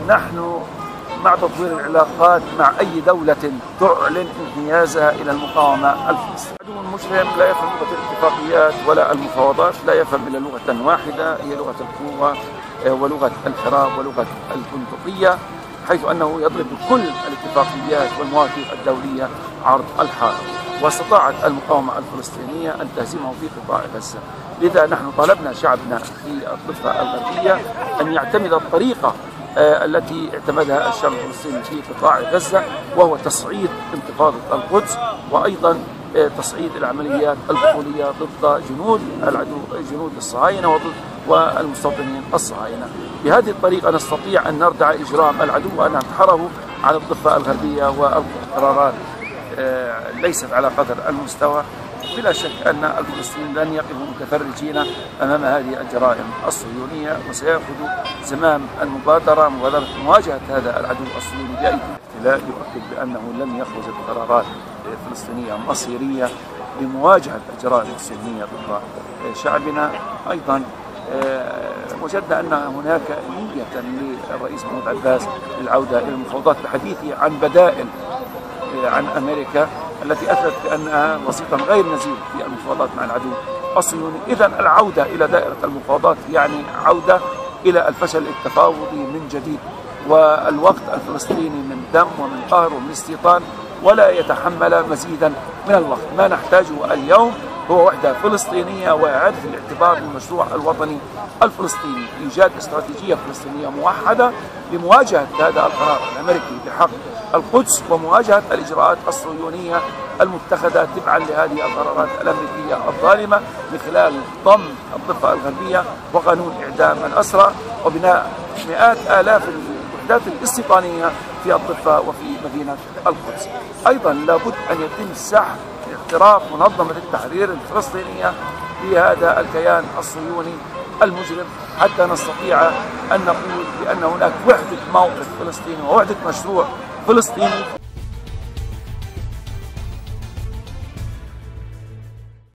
نحن مع تطوير العلاقات مع أي دولة تعلن انحيازها إلى المقاومة الفلسطينية. العدو المجرم لا يفهم لغة الاتفاقيات ولا المفاوضات، لا يفهم إلا لغة واحدة هي لغة القوة ولغة الحراب ولغة البندقية، حيث أنه يضرب كل الاتفاقيات والمواثيق الدولية عرض الحائط. واستطاعت المقاومة الفلسطينية أن تهزمه في قطاع غزة. لذا نحن طالبنا شعبنا في الضفة الغربية أن يعتمد الطريقة التي اعتمدها الشعب الفلسطيني في قطاع غزة، وهو تصعيد انتفاضة القدس، وأيضا تصعيد العمليات البطولية ضد جنود العدو، جنود الصهاينة والمستوطنين الصهاينة. بهذه الطريقة نستطيع أن نردع إجرام العدو وأن ننتحره على الضفة الغربية، والقرارات ليست على قدر المستوى. بلا شك أن الفلسطينيين لن يقفوا متفرجين أمام هذه الجرائم الصهيونية، وسيأخذوا زمام مبادرة مواجهة هذا العدو الصهيوني بأيدي الاحتلال. يؤكد بأنه لن يخرج قرارات فلسطينية مصيرية لمواجهة الجرائم الصهيونية ضد شعبنا. أيضا وجدنا أن هناك نية للرئيس محمود عباس للعودة إلى المفاوضات بحديثه عن بدائل عن أمريكا التي أثبتت بأنها وسيطا غير نزيل في المفاوضات مع العدو الصهيوني. إذن العودة إلى دائرة المفاوضات يعني عودة إلى الفشل التفاوضي من جديد، والوقت الفلسطيني من دم ومن قهر ومن استيطان ولا يتحمل مزيدا من الوقت. ما نحتاجه اليوم هو وحدة فلسطينية وإعادة الاعتبار بالمشروع الوطني الفلسطيني، إيجاد استراتيجية فلسطينية موحدة لمواجهة هذا القرار الأمريكي بحق القدس، ومواجهة الإجراءات الصهيونية المتخذة تبعا لهذه القرارات الأمريكية الظالمة من خلال ضم الضفة الغربية وقانون إعدام الأسرى وبناء مئات آلاف الوحدات الاستيطانية في الضفة وفي مدينة القدس. أيضا لابد أن يتم سحب اعتراف منظمة التحرير الفلسطينية بهذا الكيان الصهيوني المجرم، حتى نستطيع أن نقول بأن هناك وحدة موقف فلسطيني ووحدة مشروع فلسطيني.